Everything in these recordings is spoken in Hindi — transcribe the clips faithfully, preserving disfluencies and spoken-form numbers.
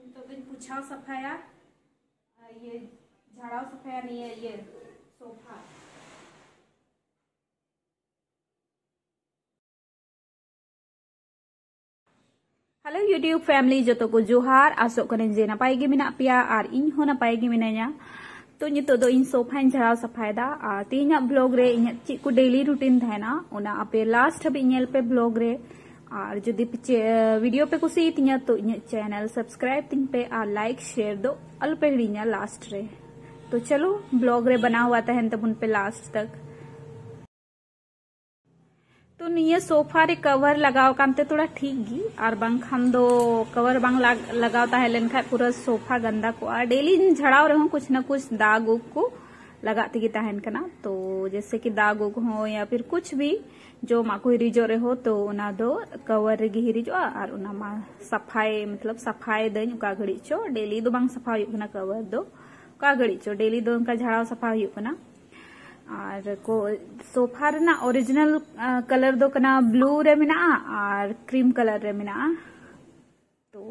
तो पूछाव सफाया ये झाड़ाव सफाया नहीं है ये सोफा। हेलो यूट्यूब फैमिली जो तो को जोहार आसोक करें जे नपाय गे मिना पिया और इन हो नपाय गे मिनाया। तो नितो दो इन सोफाइन झाड़ाव सफायदा और तीना ब्लॉग रे इन ची को डेली रूटीन थाना ओना आपे लास्ट हबी नेल पे ब्लॉग रे और जदि वीडियो पे कुसी तिना तो इन चैनल सब्सक्राइब तिन पे और लाइक शेयर दो अल पे हिड़िया लास्ट रे। तो चलो ब्लॉग रे बना हुआ तहन तब उन पे लास्ट तक। तो निये सोफा रे कवर लगाव कामते थोड़ा ठीक गी और बांग खान दो कवर बांग लगाव ताहे लेन खाय पूरा सोफा गंदा को आ डेली झड़ाव रहो कुछ ना कुछ दाग उग को लगाते गी ताहन कना। तो जैसे कि दाग उग हो या फिर कुछ भी जो माको हिरिजो रे हो तो उना दो कवर रे गी हिरिजो और उना मा सफाई मतलब सफाई दन का घड़ी चो डेली दो बांग सफा हुई कना कवर दो का घड़ी चो डेली दो उनका झड़ाव सफा हुई कना। और को सोफा रे ना ओरिजिनल कलर दो कना ब्लू रे मिना और क्रीम कलर रे मिना। तो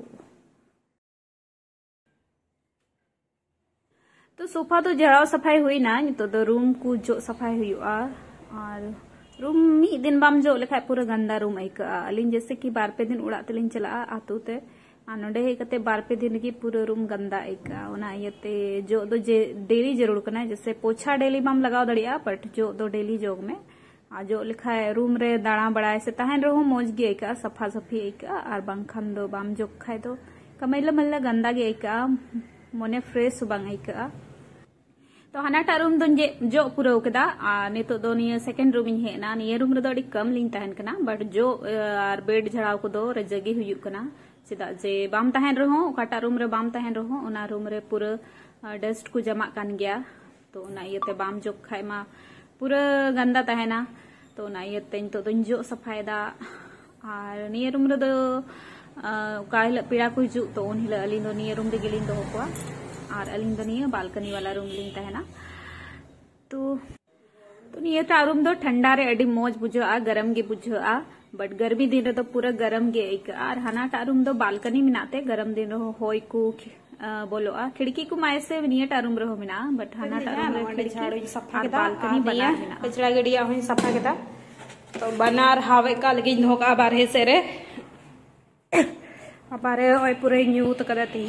तो सोफा तो जड़ाव सफाई हुई ना तो, तो रूम को जो सफाई हुई और रूम मी दिन बाम जो लेखा पूरा गंदा रूम आइका अलिन जैसे कि बार पे दिन उड़ा तेलिन चला आतु ते नोडे हे कते बार पे दिन की पूरा रूम गंदा आइका ओना इयते जो दो जे डेली जरूर कना जैसे पोछा डेली बाम लगाव दड़िया बट जो दो डेली जोग में आ जो लिखा है रूम रे दाड़ा बड़ाए से तहन रहो मौज गे आइका सफा सफी आइका और बांखान दो बाम जोग खाय दो कमैला मल्ला गंदा गे आइका मने फ्रेश बांग आइका। तो हानाटा रूम दो जे जो पूरा कदा आ नितो दो निया सेकंड रूम इन हेना निया रूम रे दो अडी कम लिन तहन कना बट जो आर बेड झड़ाव को दो रजगी हुयु कना चेदा जे बाम तहन रहो ओकाटा रूम रे बाम तहन रहो ओना रूम रे पूरा डस्ट को जमा कान गया। तो ओना इयते बाम जो खाय मा पूरा गंदा तहना तो ओना इयते नितो दो जो सफायदा और निया रूम रे दो का हिला पीड़ा को हिजु तो उन हिला अलिन दो निया रूम रे गेलिन दो कोआ और अलिन दो निया बालकनी वाला रूम लिन तहना। तो तो निया रूम दो ठंडा रे अडी मौज बुझा गरम गे बुझा बट गर्मी दिन तो पूरा गरम गे और हाना रूम दो बालकनी मिनाते गरम दिन रहो होय को बोलो खिड़की को माय से निया रूम रहो मिना बट हाना रूम रे खिड़की सफा के बालकनी बना मिना कचरा गड़िया होय सफा के तो बनार हावे का लगी धोका बारे से रे बारे होय पूरे न्यूत करती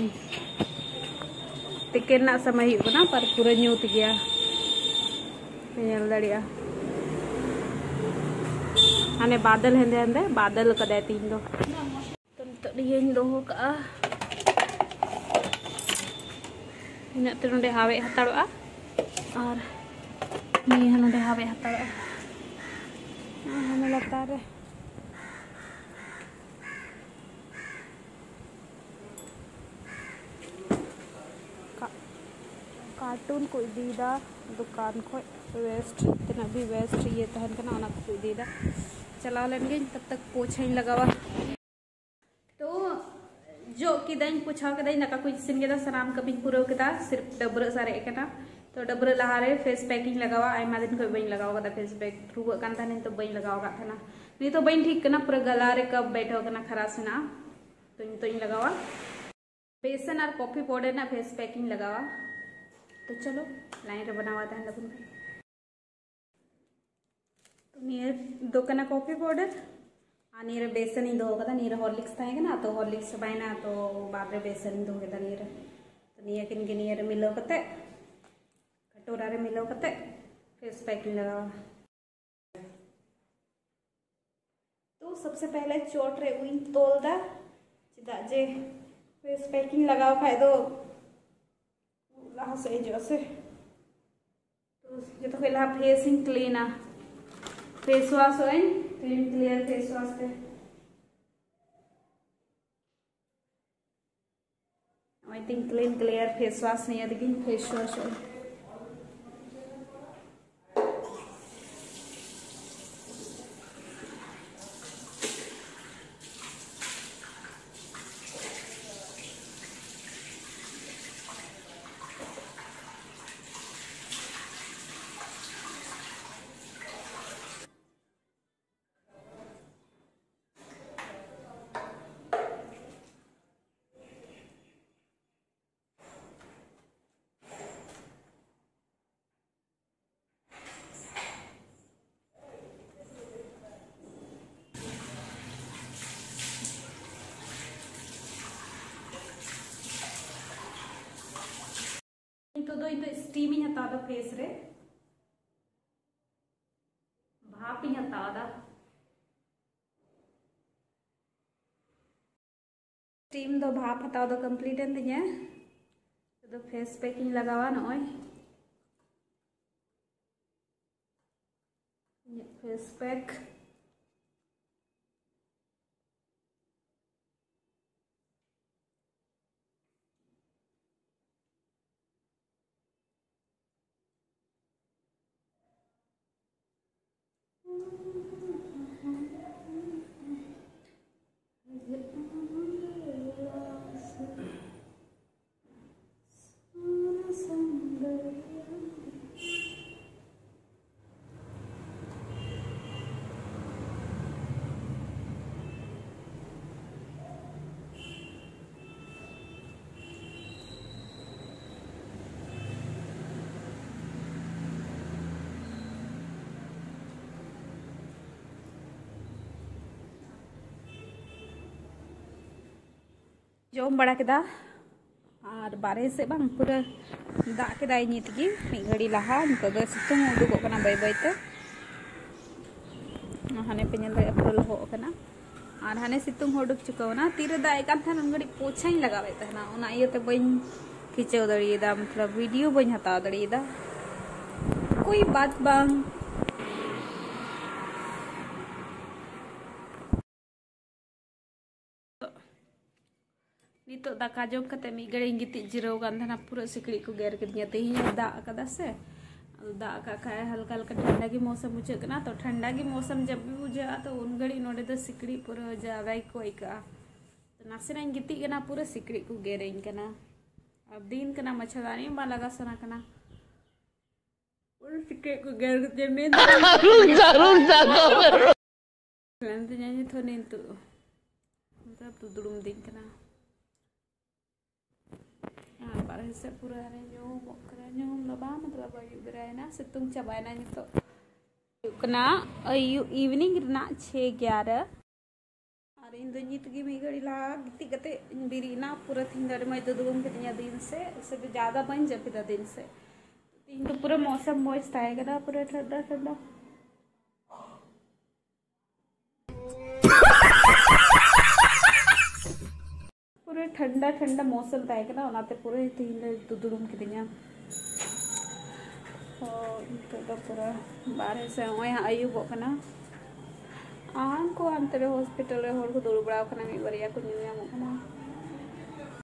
टिकट ना समय हो ना पर पूरा न्यूत गया दड़िया हाने बादल हेंदे हेंदे बादल कदे तीन दो तो तो दियन दो का इन ते नोडे हावे हताड़ोआ और नि नोडे हावे हताड़ोआ हमें लगता रे का, कार्टून को दीदा दुकान को वेस्ट इतना भी वेस्ट ये तहन कना ओना को दीदा चला लेंगे तब तक पोछा ही लगावा। तो जो किदन पूछा के दई नका कुछ सिन के सनाम कभी पूरा के सिर्फ डबरा सारे कना तो डबरा लहारे फेस पैकिंग लगावा आयमा दिन को बइन लगावा कदा फेस पैक रुआ कान थाने तो बइन लगावा का थाना नहीं तो बइन ठीक कना पूरा गला रे कब बैठो कना खरास ना तो इन तो इन लगावा बेसन और कॉफी पाउडर ना फेस पैकिंग लगावा। तो चलो लाइन रे बनावा था लगन तो नीर दो कना कॉफी पाउडर आ नीर बेसन इन दो कदा नीर हॉर्लिक्स थाए ना तो हॉर्लिक्स बायना तो बाद रे बेसन दो केदा नीर तो निया किन के नीर मिलो कते कटोरा रे मिलो कते फेस पैकिंग लगावा। तो सबसे पहले चोट रे उइन तोल दा चिदा जे फेस पैकिंग लगाव खाय दो लाहा से जो से तो ये तो खेला फेसिंग क्लीन आ फेस वॉश होय क्लीन क्लियर फेस वॉश पे I think clean clear face wash नहीं है फेस वॉश होय। स्टीम इन हता फेस रे भाप इन हता स्टीम दो भाप हता दो कंप्लीट एन तिया तो फेस पैक इन लगावा नय फेस पैक जोम बड़ा केदा और बारे से बांग पूरा दा केदा नित गी मी घड़ी लहा नितो दो सितुंग उडुगो कना बाय बाय ते हाने पे नेल पूरा हो कना और हाने सितुंग उडुक चुकावना तीरे दा एकान थान उन घड़ी पोछा ही लगावे तहना उना इयते बइन खिचेव दड़ीदा मतलब वीडियो बइन हता दड़ीदा कोई बात बांग नितो दाका जोम कते मी गड़ी गिति जिरो गांधना पूरा सिकड़ी को गेर के दिया तेही दा कदा से दा का खाए हल्का हल्का ठंडा की मौसम बुझे ना तो ठंडा की मौसम जब भी बुझे तो उन घड़ी नोडे तो सिकड़ी पूरा जावाई को इका तो नासेना गिति कना पूरा सिकड़ी को गेरें कना अब दिन कना मच्छरदानी बा लगा सना कना पूरा सिकड़ी को गेर के में रुक जा रुक जा लंत जाने तो नहीं तो मतलब तो दुड़ुम दिन कना बारे से पूरा रे जो बकरा जो लबा मतलब अयु बेरायना सितुंग चाबायना नितो कना अयु इवनिंग ना छह ग्यारह और इन दो नित गी मी घड़ी ला गिति कते बिरीना पूरा थिन दड़ में दुदुम के दिन से उससे भी ज्यादा बन जपिदा दिन से तीन तो पूरा मौसम मस्त आएगा पूरा ठंडा ठंडा पूरे ठंडा ठंडा मौसम ताएगा ना उनाते पूरे तीन दुदुम के दिया तो पूरा बारे से ओय आयुब कना आन को अंतरे हॉस्पिटल रे होर को दुड़ बड़ा कना मी बरिया को न्यू याम कना